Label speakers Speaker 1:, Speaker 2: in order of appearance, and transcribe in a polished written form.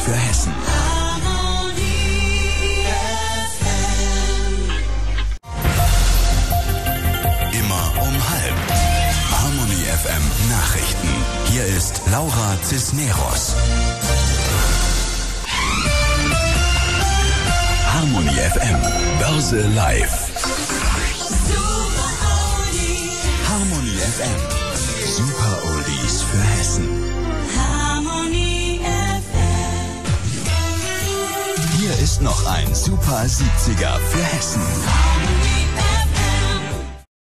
Speaker 1: für Hessen. Immer um halb. Harmonie FM Nachrichten. Hier ist Laura Cisneros. Harmonie FM Börse live. Harmonie FM. Super Oldies für Hessen. Harmonie FM. Hier ist noch ein Super 70er für Hessen.